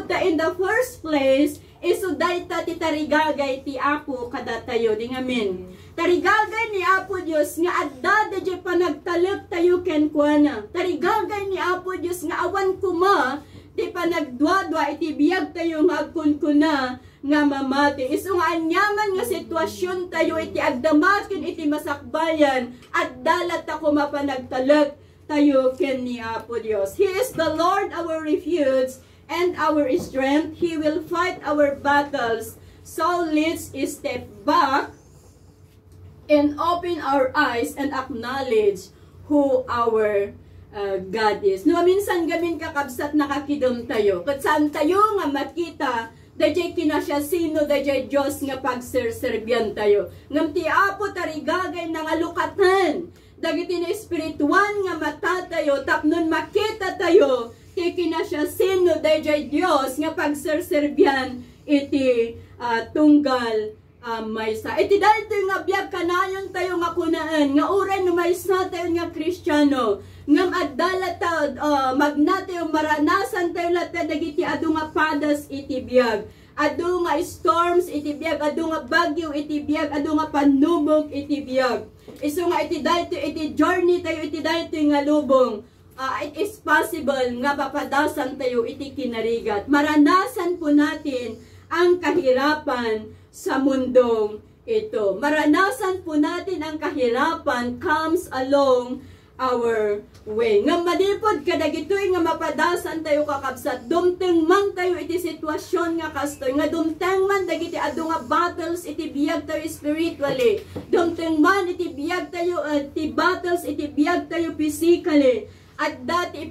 ta in the first place, isuday ta ti tarigagay ti Apo kada tayo. Ding amen. Tarigagay ni Apo Dios nga adda dadya panagtalek tayo ken kuana. Tarigagay ni Apo Dios nga awan kuma ti panagdwa-dwa iti biyag tayo nga agkunkuna nga mamati. Isu nga anyaman nga sitwasyon tayo iti agdamakin iti masakbayan at dalat ako mapanagtalek tayo ken ni Apo Dios. He is the Lord our refuge and our strength. He will fight our battles. So let's step back and open our eyes and acknowledge who our God is. No, minsan gamin kakabsat nakakidom tayo. Kat saan tayo nga makita, dajay kinasya sino, dajay Diyos nga pagserserbian tayo. Ngam ti Apo tarigagay ng alukatan. Dagiti na espirituan nga mata tayo, tapnon makita tayo, ti kinasya sino, dajay Diyos nga pagserserbian iti tunggal maysa. Iti dahil ito nga biyag kanayon tayo nga kunaan, nga uray no maysa tayo nga Kristiyano, ngam addala ta magnatayo maranasan tayo lahat dagiti adu nga padas iti biyag, adu nga storms iti biyag, adu nga bagyo iti biyag, adu nga panubog iti biyag. Isu nga iti dahil iti journey tayo, iti dahil nga lubong. It is possible nga papadasan tayo iti kinarigat. Maranasan po natin ang kahirapan sa mundong ito. Maranasan po natin ang kahirapan comes along our way. Nga malipod kadagitoy nga mapadasan tayo kakabsat. Dumteng man tayo iti sitwasyon nga kastoy. Nga dumteng man dagiti adu nga battles iti biyag tayo spiritually. Dumteng man iti biyag tayo iti battles iti biyag tayo physically. At dati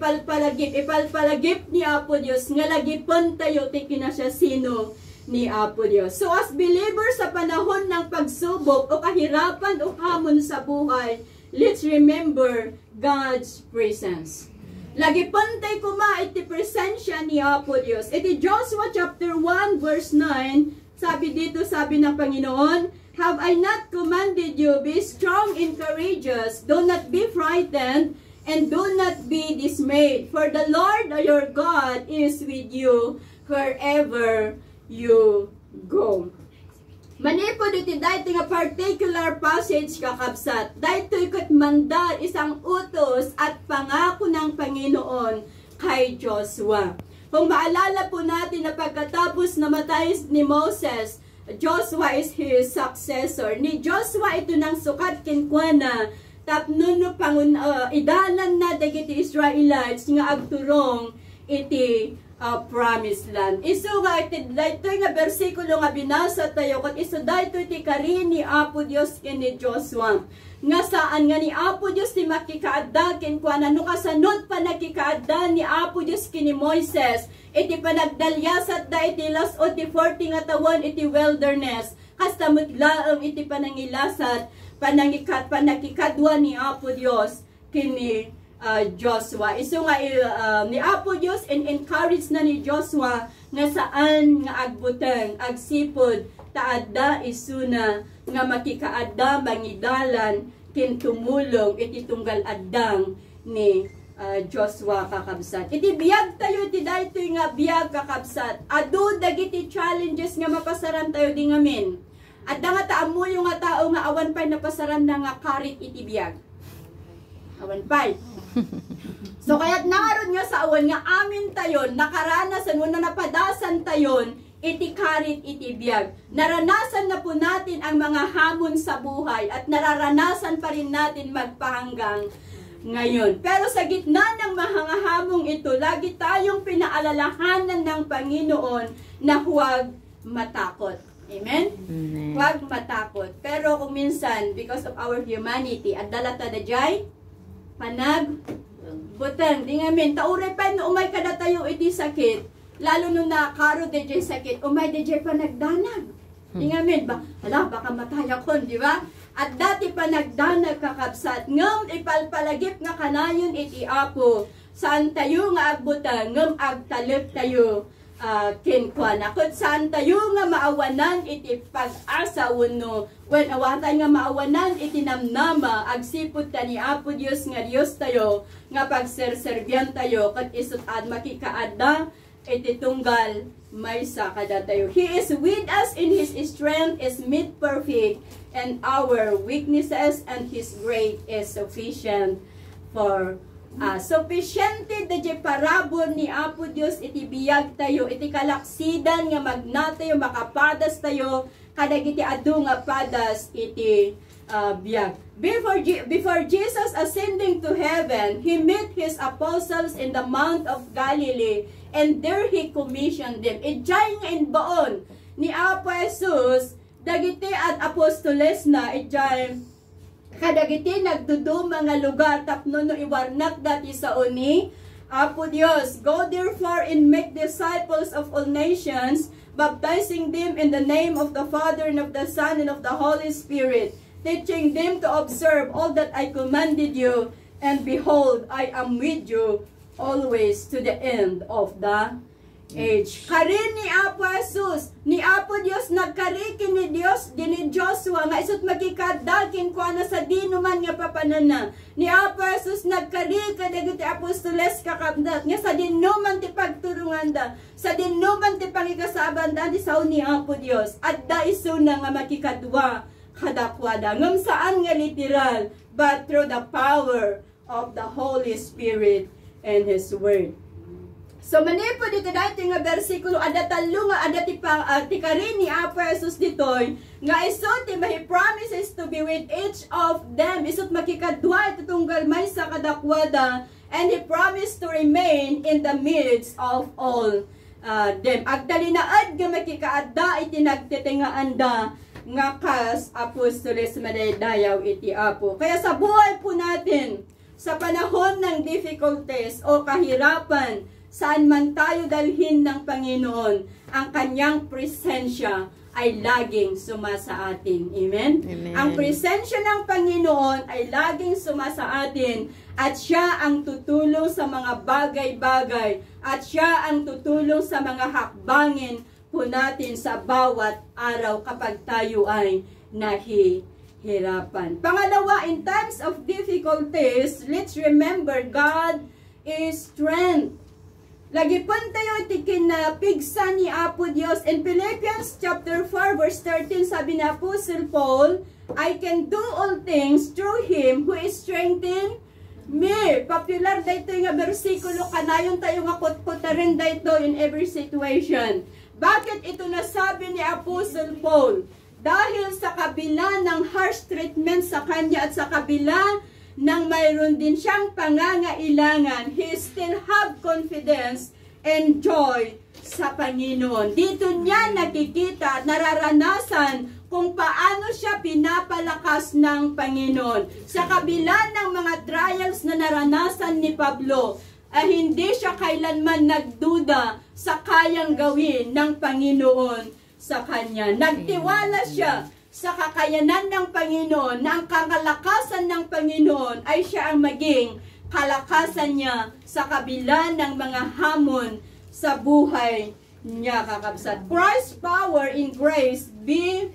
ipalpalagip ni Apo Dios nga lagipon tayo ti kinasya sino ni Apo Dios. So as believers sa panahon ng pagsubok o kahirapan o hamon sa buhay, let's remember God's presence. Lagi pantay kuma iti presensya ni Apo Dios. Iti Joshua chapter 1 verse 9, sabi dito, sabi ng Panginoon, have I not commanded you, be strong and courageous, do not be frightened, and do not be dismayed, for the Lord your God is with you wherever you go. Manipod iti dahito nga particular passage kakabsat. Dahito ikot mandar isang utos at pangako ng Panginoon kay Joshua. Kung maalala po natin na pagkatapos namatay ni Moses, Joshua is his successor. Ni Joshua ito ng sukat kinkwana, tapno idalan na dagiti Israelites nga agturong iti promised land. Isu nga iti daytoy nga bersikulo nga binasa tayo ket isu daytoy ti karin ni Apo Dios ken ni Joshua. Nga saan nga ni Apo Dios ti makikaadda ken kuana no kasanod pa nakikaadda ni Apo Dios ken ni Moises iti panagdalyasat da iti las o ti 40 nga taon iti wilderness. Kasta mutlaeng iti panangilasat panakikadwa ni Apo Dios kini Joshua. Isu nga ni Apo Dios encourage na ni Joshua nga saan nga agbuteng agsipod taadda isuna nga makikaadda mangidalan kin tumulong iti tunggal addang ni Joshua kakabsat. Iti biyag tayo iti daytoy nga biyag kakabsat. Adu dagiti challenges nga mapasaran tayo di ngamin. At nga taamo yung nga tao nga awan pay napasaran na nga karit iti biyag. Awan pay. So kaya't nangaron nga sa awan nga amin tayon, nakaranasan mo na napadasan tayon, iti karit iti biyag. Naranasan na po natin ang mga hamon sa buhay at nararanasan pa rin natin magpahanggang ngayon. Pero sa gitna ng mga hamong ito, lagi tayong pinaalalahanan ng Panginoon na huwag matakot. Amen? Huwag matakot. Pero kung minsan, because of our humanity, at dalata da jay, butang, di ngamin, tauray pa no umay kada tayo iti sakit, lalo nung nakaro da jay sakit, umay da jay panagdanag. Di ngamin, hala, baka mataya kon, di ba? At dati panagdanag kakabsat, ngam ipalpalagip nga kanayon iti Apo, saan tayo nga agbutang, ngam agtalip tayo, kinkwana. Kung saan tayo nga maawanan iti pag-asa uno, when awatan nga maawanan iti namnama, agsipod ta ni Apo Dios nga Dios tayo, nga pagserserbian tayo, kat isut at makikaadda, iti tunggal maysa kada tayo. He is with us in His strength is made perfect, and our weaknesses and His grace is sufficient for us. Sufficiente da parabor ni Apo Dios iti biyag tayo, iti kalaksidan nga magnatayo, makapadas tayo, kadag iti adu nga padas iti biyag. Before Jesus ascending to heaven, He met His apostles in the Mount of Galilee, and there He commissioned them. Ijay nga inbaon ni Apo Jesus, dagiti at apostoles na, ijay, kadagiti nagdudu mga lugar, tapno no iwarnak dati sa uni, Apo Dios, go therefore and make disciples of all nations, baptizing them in the name of the Father and of the Son and of the Holy Spirit, teaching them to observe all that I commanded you, and behold, I am with you always to the end of the age. Karin ni Apo Jesus, ni Apo Dios nagkarikin ni Dios, ni Joshua, nga isot magikadakin ko na sa dinuman nga papanana. Ni Apo Jesus nagkari kadagiti apostoles kakabdat, nga sa dinuman ti pagturungan da, sa dinuman ti pangikasaban da, di sao ni Apo Dios, at da iso na nga makikadwa kadakwada, ngam saan nga literal, but through the power of the Holy Spirit and His Word. So manipo dito dati nga bersikulo ada talo nga ada ti karin ni Apo Jesus ditoy nga isot ti He promises to be with each of them, isot makikadwa iti tunggal may sa kadakwada, and He promised to remain in the midst of all them. Agdalinaad nga makikaadda iti nagtitingaanda nga kas apostoles madaydayaw iti Apo. Kaya sa buhay po natin, sa panahon ng difficulties o kahirapan, saan man tayo dalhin ng Panginoon, ang Kanyang presensya ay laging sumasa atin. Amen? Amen. Ang presensya ng Panginoon ay laging sumasa atin, at Siya ang tutulong sa mga bagay-bagay, at Siya ang tutulong sa mga hakbangin po natin sa bawat araw kapag tayo ay nahihirapan. Pangalawa, in times of difficulties, let's remember God is strength. Lagi pun tayo itikin na pigsa ni Apo Dios. In Philippians chapter 4 verse 13, sabi na Apostle Paul, I can do all things through Him who is strengthened me. Popular dito nga bersikulo, kanayon tayo nga kutkuta rin dito in every situation. Bakit ito nasabi ni Apostle Paul? Dahil sa kabila ng harsh treatment sa kanya at sa kabila nang mayroon din siyang pangangailangan, he still have confidence and joy sa Panginoon. Dito niya nakikita at nararanasan kung paano siya pinapalakas ng Panginoon. Sa kabila ng mga trials na naranasan ni Pablo, hindi siya kailanman nagduda sa kayang gawin ng Panginoon sa kanya. Nagtiwala siya sa kakayanan ng Panginoon, na ang kakalakasan ng Panginoon ay siya ang maging kalakasan niya sa kabila ng mga hamon sa buhay niya, kakabsat. Christ's power in grace be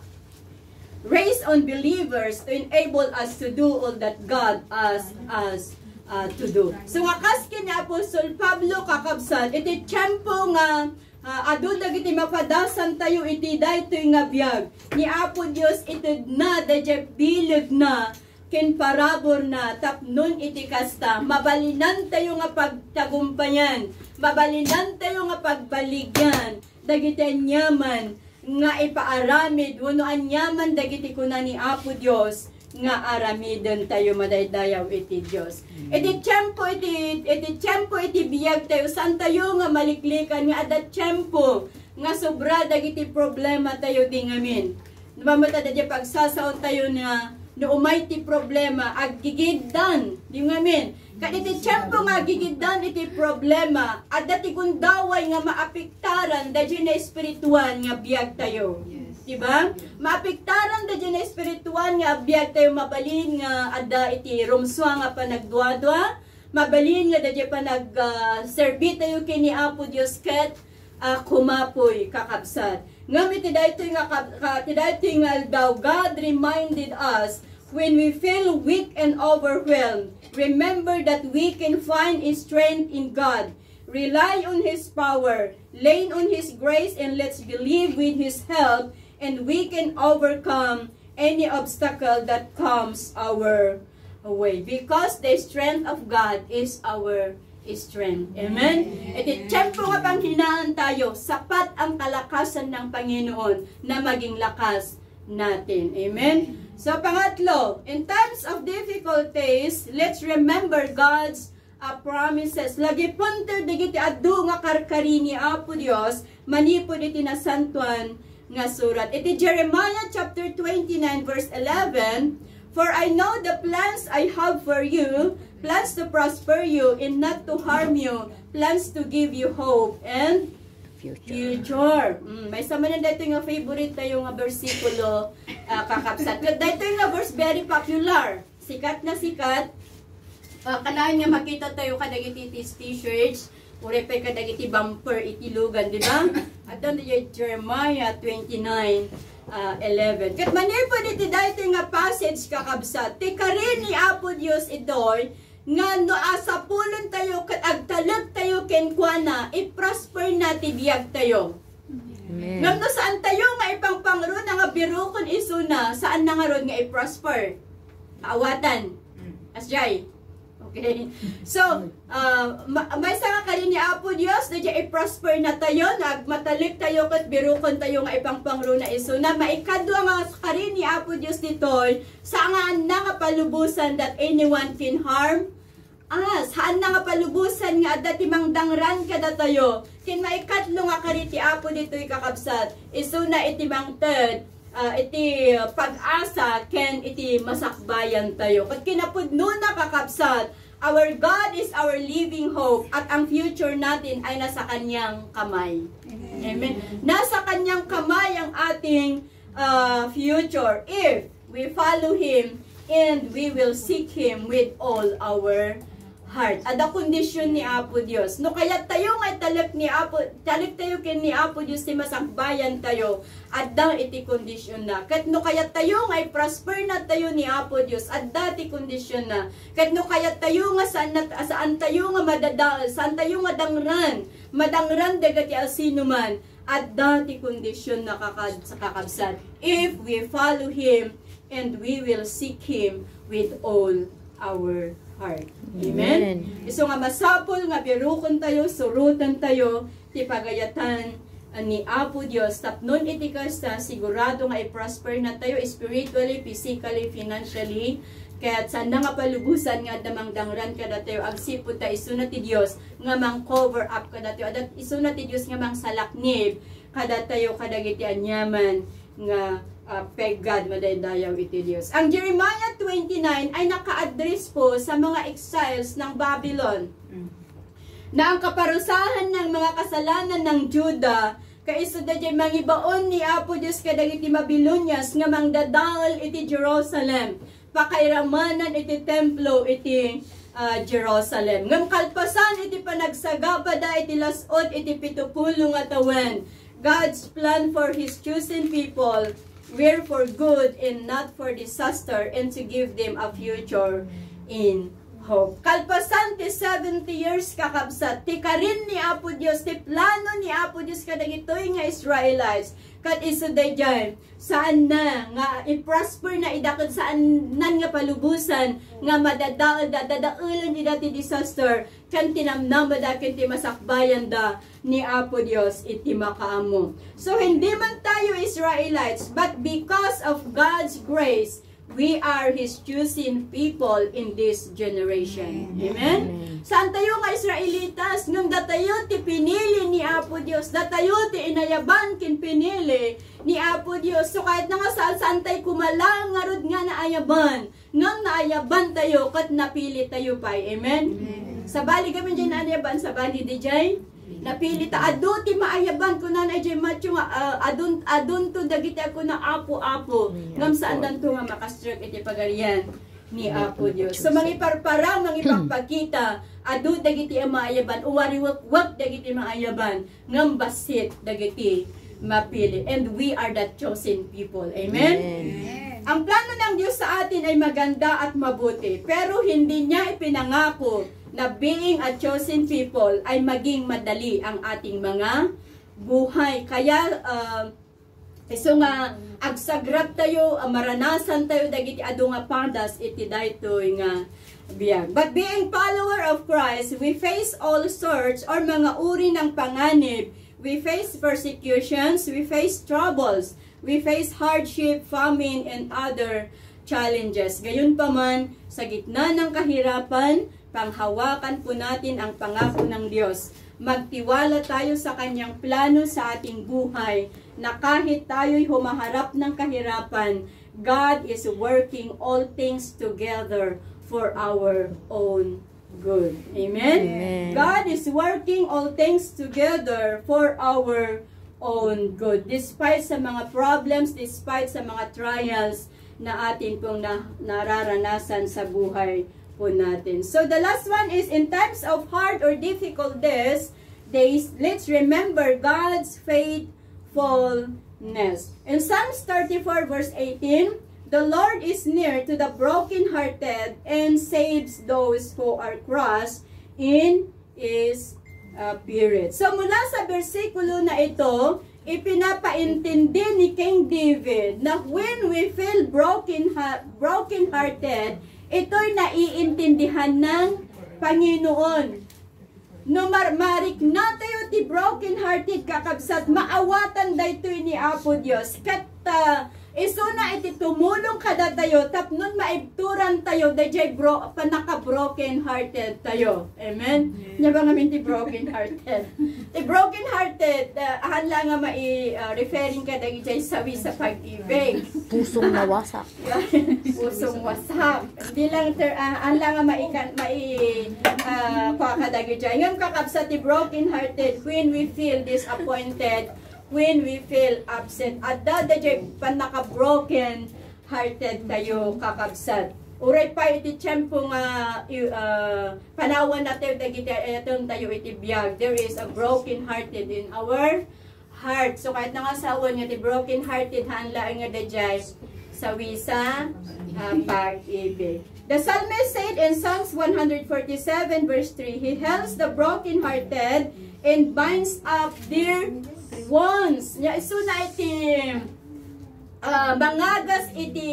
raised on believers to enable us to do all that God asks us to do. So wakas kini Apostol Pablo, kakabsat, iti tiyempo nga adun dagiti mapadasan tayo iti daytoy nga biyag ni Apo Dios, iti na dadya bilag na ken parabor na tapnon iti kasta, mabalinan tayo nga pagtagumpayan, mabalinan tayo nga pagbaligyan dagiti anyaman nga ipaaramid wenno anyaman dagiti kuna ni Apo Dios nga aramiden tayo madaydayaw iti Dios. Iti tiyempo iti biyag tayo, saan tayo nga maliklikan nga adat tiyempo nga sobra dagiti problema tayo di ngamin. Namamata dadya pagsasaon tayo na no umay ti problema aggigiddan di ngamin. Kaditi tiyempo nga aggigiddan iti problema adat ti kundaway nga maapektaran dadya na espiritual nga biyag tayo. Diba? Maapektaran da dyan na espiritual nga abiyag tayo, mabalin nga ada iti rumswa nga panagduadwa, mabalin nga da dyan panag-serbi tayo kini Apo Dios ket kumapoy kakabsat. Ngam iti daytoy nga daw, God reminded us when we feel weak and overwhelmed, remember that we can find strength in God. rely on His power, lean on His grace, and let's believe with His help, and we can overcome any obstacle that comes our way. Because the strength of God is our strength. Amen? Iti tiyempo nga panghinaan tayo, sapat ang kalakasan ng Panginoon na maging lakas natin. Amen? So, pangatlo, in times of difficulties, let's remember God's promises. Lagi punter digiti adu nga karkari ni Apo Dios, manipod iti nasantuan nga surat. Iti Jeremiah chapter 29 verse 11, for I know the plans I have for you, plans to prosper you and not to harm you, plans to give you hope and future. May sama na dito nga favorite tayo nga versikulo kakapsat. Dito nga verse very popular. Sikat na sikat. Kanahan nga makita tayo kadagiti t-shirts, uri pa kadagiti bumper itilugan, di ba? At doon yung Jeremiah 29:11. Kat manir po dito dito nga passage kakabsat. Tika rin ni Apo Diyos itoy, nga no asa pulon tayo kat agtalag tayo kenkwana, i-prosper na tibiyag tayo. Ngam no saan tayo nga ipangpangro na nga birukon isuna, saan na nga ron nga i-prosper? Awatan. Asjay. Okay. So, may sanga kali ni Apo Dios na diya i-prosper na tayo, nagmatalik tayo kat birukon tayo nga ipangpangro na isuna. Maikadwa nga kali ni Apo Dios ditoy, saan na nga palubusan that anyone can harm saan na nga palubusan nga dati mangdangran kada tayo. Kin maikatlo nga kariti Apo dito'y kakabsat. Isuna iti mangted, iti pag-asa ken iti masakbayan tayo. Kat kinapudno na kakabsat, our God is our living hope at ang future natin ay nasa Kanyang kamay. Amen. Nasa Kanyang kamay ang ating future if we follow Him and we will seek Him with all our heart. Ada kondisyon ni Apo Dios. No kaya tayo nga talip tayo ken ni Apo Dios ti masakbayan tayo. Adda iti kondisyon na. Ket no kaya tayo nga prosper na tayo ni Apo Dios. Adda ti kondisyon na. Ket no kaya tayo nga saan tayo nga madadaal, saan tayo nga madangran dagati asino man. Adda ti kondisyon na kakabsat. If we follow Him and we will seek Him with all our heart. Amen? Iso nga masapol nga birukon tayo, surutan tayo, ti pagayatan ni Apo Dios. Tapnon iti kasta, sigurado nga i-prosper na tayo spiritually, physically, financially. Kaya saan na nga palubusan nga damangdangran kada tayo, agsipod ta isuna ti Dios nga mang cover up kada tayo. Adat isuna ti Dios nga mang salaknib kada tayo kadagiti anyaman nga pegad madaydayaw iti Dios. Ang Jeremiah 29 ay naka-address po sa mga exiles ng Babylon. Na ang kaparusahan ng mga kasalanan ng Juda kaiso dadya mangibaon ni Apo Dios kadagiti Babylonias nga mangdadaol iti Jerusalem. Pakairamanan iti templo iti Jerusalem. Ngam kalpasan iti panagsagabada iti lasod iti 70 nga tawen. God's plan for His chosen people were for good and not for disaster, and to give them a future in hope. Kalpasan ti 70 years kakabsat, ti karin ni Apo Dios, ti plano ni Apo Dios kadagitoy nga Israelites, kat iso dayjay, saan na nga i-prosper na idakod saan nan nga palubusan, nga dadaulan di dati disaster, kan tinamnama da ken ti masakbayan da ni Apo Dios iti makaamo. So hindi man tayo Israelites, but because of God's grace, we are His chosen people in this generation. Amen? Saan tayo nga Israelitas? Nung datayo ti pinili ni Apo Dios, datayo ti inayaban kin pinili ni Apo Dios. So kahit na nga saan tayo kumalang ngarod nga naayaban, nang naayaban tayo, kat napili tayo pa. Amen? Sa bali kami dyan naayaban, sa bali di dyan, napili ta adu ti maayaban ko na jay macho nga adun to dagiti ako na apo ngam saan danto nga makastrek iti pagarian ni Apo Dios. So mangiparpara mangipagpakita adu dagiti maayaban uwari wag dagiti maayaban ngam basit dagiti mapili, and we are the chosen people. Amen? Ang plano ng Diyos sa atin ay maganda at mabuti, pero hindi niya ipinangako na being a chosen people ay maging madali ang ating mga buhay. Kaya, iso nga, agsagrap tayo, maranasan tayo, dagiti adu nga pandas, iti daytoy nga biyag. But being follower of Christ, we face all sorts or mga uri ng panganib. We face persecutions, we face troubles, we face hardship, famine, and other challenges. Gayunpaman, sa gitna ng kahirapan, panghawakan po natin ang pangako ng Diyos. Magtiwala tayo sa Kanyang plano sa ating buhay, na kahit tayo'y humaharap ng kahirapan, God is working all things together for our own good. Amen? Amen. God is working all things together for our own good. Despite sa mga problems, despite sa mga trials na atin pong nararanasan sa buhay po natin. So the last one is, in times of hard or difficult days, let's remember God's faithfulness. In Psalms 34 verse 18, the Lord is near to the brokenhearted and saves those who are crushed in His spirit. So mula sa versikulo na ito, ipinapaintindi ni King David na when we feel brokenhearted, ito'y naiintindihan ng Panginoon. No marik na tayo ti broken-hearted kakabsat, maawatan daytoy ni Apo Dios. Kat iso na iti tumulong kada tayo, tapnon maibturan tayo, dayjay panaka-broken-hearted tayo. Amen? Nya ba ngamin ti broken-hearted? Ti broken-hearted, ahanla nga referring ka dayjay sawi sa pag-ibig. Pusong nawasak. Pusong wasak. Hindi lang, ahanla nga kakadagijay. Ngayon kakabsa ti broken-hearted when we feel disappointed, when we feel upset, at dadajay panaka-broken hearted tayo kakabsat. Uray pa iti tiyempo nga panawan natin dagiti ayatong tayo iti biyag. There is a broken hearted in our heart. So kahit nangasawan nga ti broken hearted, hanla nga dajay sawi sa pag-ibig. The psalmist said in Psalms 147 verse 3, He helps the broken hearted and binds up their wounds. Nya iso na iti mangagas iti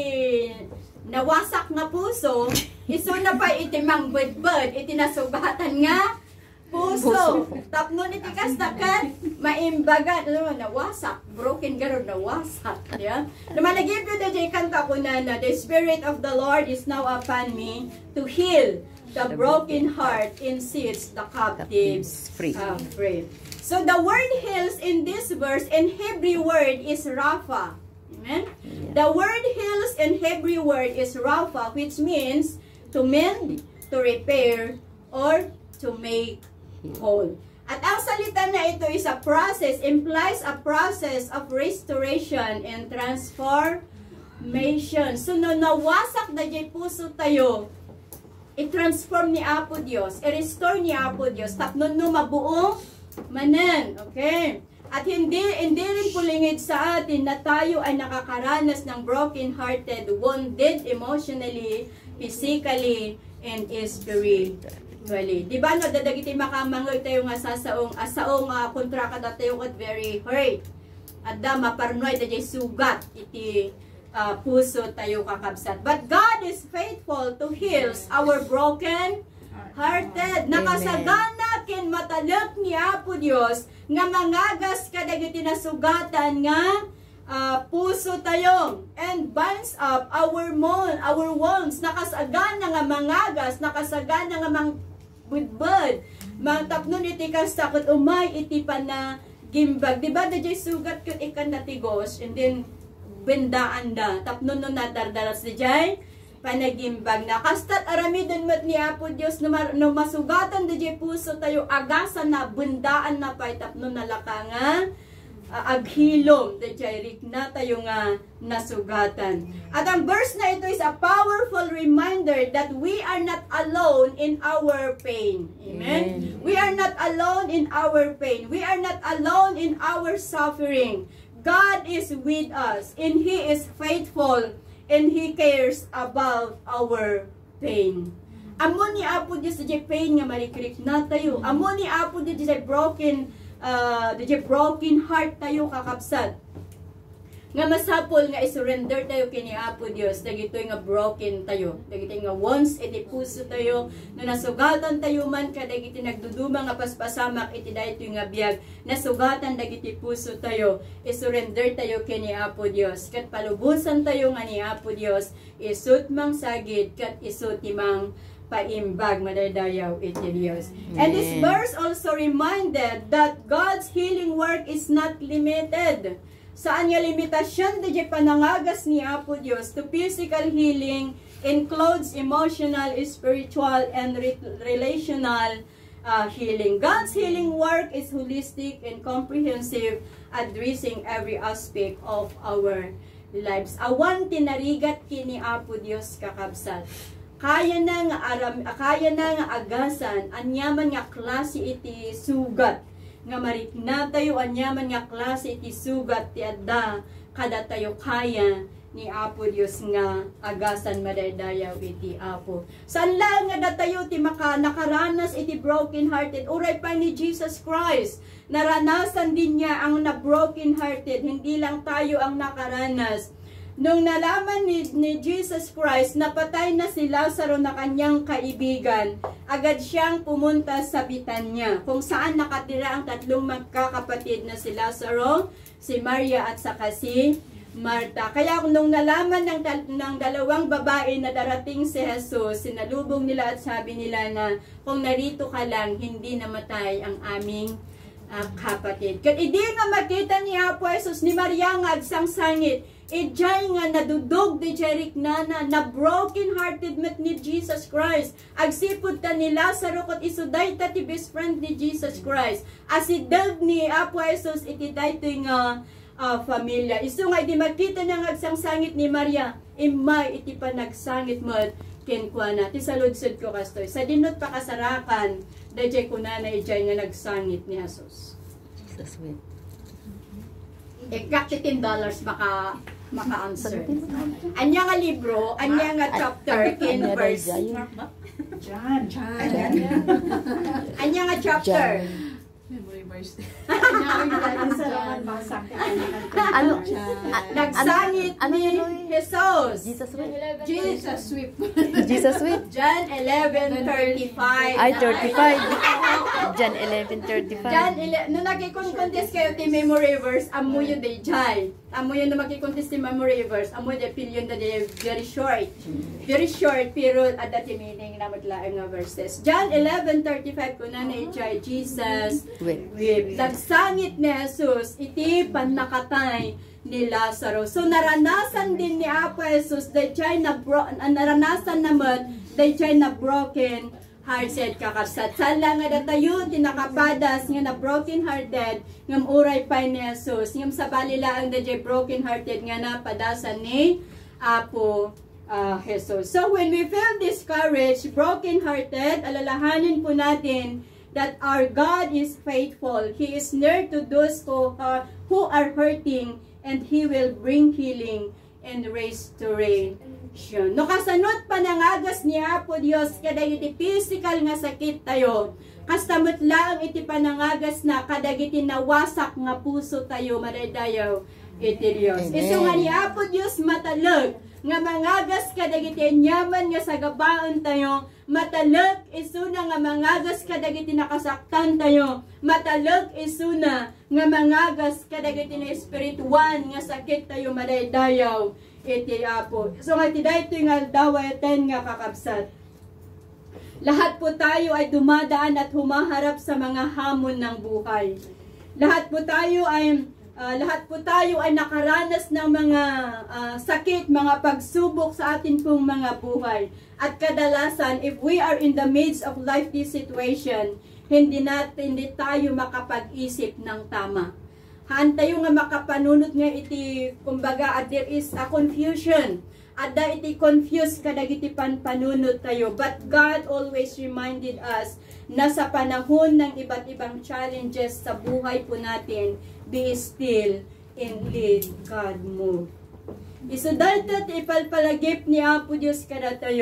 nawasak nga puso, iso na pa iti mangbudbud, iti nasugatan nga puso. Tapnon iti kastakan, maimbaga, nawasak, broken garo, nawasak. Yeah? Naman nag-give you the kanta ko na, the Spirit of the Lord is now upon me to heal the broken heart and sets the captives free. So the word heals in this verse, in Hebrew word is Rapha. Amen? Yeah. The word heals in Hebrew word is Rapha, which means to mend, to repair, or to make whole. At ang salita na ito is a process, implies a process of restoration and transformation. So no nawasak na jay puso tayo, i-transform ni Apo Dios, i-restore ni Apo Dios, tapnon no mabuong manan. Okay? At hindi rin pulingid sa atin na tayo ay nakakaranas ng broken-hearted, wounded emotionally, physically, and spiritually. Diba no, dadagiti makamangoy tayo nga asaong kontra ka tayo at very hurt. At da maparnoy da jay sugat iti puso tayo kakabsat. But God is faithful to heal our broken hearted. Nakasagana ken matalek ni Apo Dios nga mangagas kadagiti nasugatan nga puso tayo and binds up our wounds. Nakasagana nga mangagas, nakasagana nga budbud, matapnon iti kastakot umay iti pana gimbag. Diba da jay sugat kun ikan natigos and then bendaan da tapnon no nadardaras di jay panagimbag na kastat aramidon mat ni Apo Dios no masugatan di jay puso tayo agasan na bendaan na pay tapnon nalakanga aghilom di jay rikna tayo nga nasugatan. At ang verse na ito is a powerful reminder that we are not alone in our pain. Amen? We are not alone in our pain. We are not alone in our suffering. God is with us, and He is faithful, and He cares about our pain. Amo ni Apo Dios sa pain nga marikrik na tayo. Amo ni Apo Dios sa broken heart tayo kakabsat. Nga masapol nga isurrender tayo kini Apo Dios dagitoy nga broken tayo, dagitoy nga once iti puso tayo no nasugatan tayo man kadagiti nagduduma nga paspasamak iti daytoy nga biag nasugatan dagiti puso tayo, isurrender tayo kini Apo Dios ket palubusan tayo nga ni Apo Dios isut mang sagid ket isut timang paimbag madaydayaw iti Dios. And this verse also reminded that God's healing work is not limited. Saan nga limitasyon di panangagas ni Apo Dios to physical healing includes emotional, spiritual, and relational healing. God's healing work is holistic and comprehensive, addressing every aspect of our lives. Awan tinarigat kini Apo Dios kakabsat. Kaya na nga agasan anyaman nga klase iti sugat nga marikna tayo anyaman nga klase iti sugat ti adda kada tayo kaya ni Apo Dios nga agasan madaydayaw iti Apo. Saan lang nga datayo ti nakaranas iti broken hearted uray pa ni Jesus Christ. Naranasan din niya ang na broken hearted, hindi lang tayo ang nakaranas. Nung nalaman ni Jesus Christ, napatay na si Lazaro na kanyang kaibigan, agad siyang pumunta sa Bitanya, kung saan nakatira ang tatlong magkakapatid na si Lazaro, si Maria at saka si Marta. Kaya nung nalaman ng dalawang babae na darating si Jesus, sinalubong nila at sabi nila na kung narito ka lang, hindi namatay ang aming kapatid. Kat idi nga makita ni Apo Jesus ni Maria nga agsang sangit, ijay nga nadudog di Jeric na broken hearted met ni Jesus Christ. Agsipod ta ni Lazaro kot isuday ta ti best friend ni Jesus Christ. Asideg ni Apo Jesus iti daytoy nga familia. Isu nga di makita niya nga agsang sangit ni Maria, imay iti panagsangit mo kenkwana. Ti saludsod ko kastoy. Sa dinot pakasarakan, dayjay kunana ijay nga nagsangit ni Jesus. Jesus with. Exact $10 maka-answer. Anya nga libro, anya nga chapter, kin verse. John. Anya nga chapter. Memory verse. Ano? Nagsangit ni Jesus. Jesus with. Jesus sweep. Jesus with. John 11:35. Ay, 35. John 11:35. John 11, nung nagkikontest kayo ti memory verse, amuyo day jay. Amuyo nung magkikontest ti memory verse, amuyo day pilyon da day very short. Very short, pero at that meaning na maglaang nga verses. John 11:35 kuna na ijay, Jesus with. Nagsangit ni Jesus, iti panakatay ni Lazaro. So naranasan din ni Apo Jesus, naranasan naman, dayjay na broken hearted kakabsat. Sala nga datayo tinakapadas nga na broken hearted ngam uray pa ni Jesus. Ngam sa balilaang dayjay broken hearted nga napadasan ni Apo Jesus. So when we feel discouraged, broken hearted, alalahanin po natin that our God is faithful. He is near to those who are hurting, and He will bring healing and restoration. No kasanot panangagas ni Apo Dios kadag iti physical nga sakit tayo. Kastamot lang iti panangagas na kadag iti nawasak nga puso tayo madaydayaw iti Dios. Isu nga ni Apo Dios matalag nga mangagas kadagiti nyaman nga sagabaon tayo, matalag isuna nga mangagas kadagiti nakasaktan tayo, matalag isuna nga mangagas kadagiti na espirituan nga sakit tayo madaydayaw iti Apo. So nga tidayto nga dawaten nga kakabsat. Lahat po tayo ay dumadaan at humaharap sa mga hamon ng buhay. Lahat po tayo ay nakaranas ng mga sakit, mga pagsubok sa atin pong mga buhay. At kadalasan, if we are in the midst of life situation, hindi tayo makapag-isip ng tama. Haan tayo nga makapanunot nga iti, kumbaga, there is a confusion. Ada iti confused kadag iti panunot tayo. But God always reminded us na sa panahon ng iba't ibang challenges sa buhay po natin, be still and let God move. Isudaltat ipalpalagip ni Apo Dios kada tayo.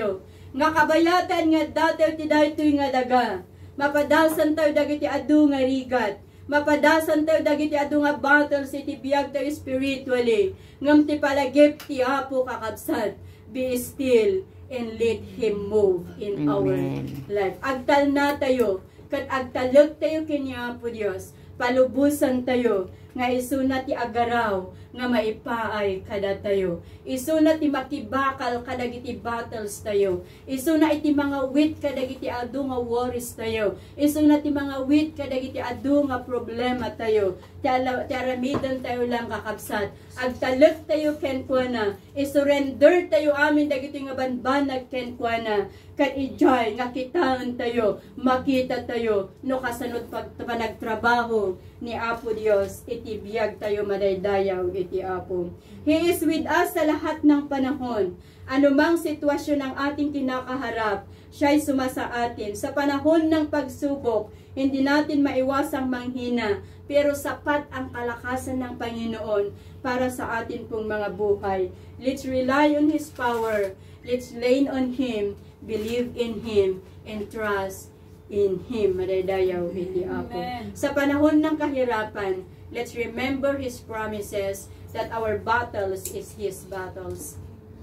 Nga kabayatan nga dataw ti daytoy nga daga. Mapadasan tayo dagiti adu nga rigat. Mapadasan tayo dagiti adu nga battles iti biyag tayo spiritually. Ngam ti palagip ti Apo kakabsat. Be still and let Him move in our life. Agtal na tayo. Kat agtalog tayo kini Apo Dios. Palubusan tayo. Nga isuna ti agaraw. Nga maipaay kada tayo. Isuna ti makibakal kadagiti battles tayo. Isuna iti mga wit kadagiti adu nga worries tayo. Isuna ti mga wit kadagiti adu nga problema tayo. Ti aramidan tayo lang kakabsat. Agtalog tayo kenkwana. Isurrender tayo amin dagiti nga banbanag kenkwana. Kat ijay nga kitaan tayo. Makita tayo. No kasanod panagtrabaho ni Apo Dios. Iti biyag tayo madaydayaw iti Apo. He is with us sa lahat ng panahon. Anumang sitwasyon ng ating kinakaharap, siya'y sumasa atin. Sa panahon ng pagsubok, hindi natin maiwasang manghina, pero sapat ang kalakasan ng Panginoon para sa atin pong mga buhay. Let's rely on His power. Let's lean on Him, believe in Him, and trust in Him. Madaydayaw iti Apo. Sa panahon ng kahirapan, let's remember His promises that our battles is His battles.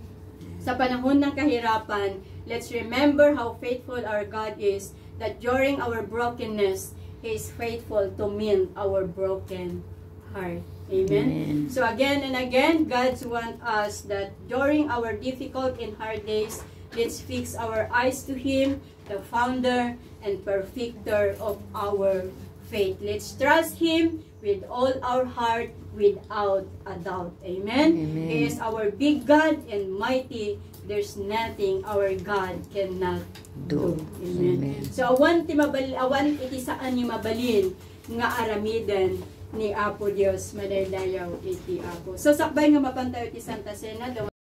Sa panahon ng kahirapan, let's remember how faithful our God is, that during our brokenness, He is faithful to mend our broken heart. Amen? So again and again, God wants us that during our difficult and hard days, let's fix our eyes to Him, the founder and perfecter of our faith. Let's trust Him with all our heart, without a doubt. Amen? Amen. He is our big God and mighty. There's nothing our God cannot do. Amen. So awan iti saan ni mabalin nga aramidan ni Apo Dios madaydayaw iti Apo. So sakbay nga mapantayo ti Santa Cena.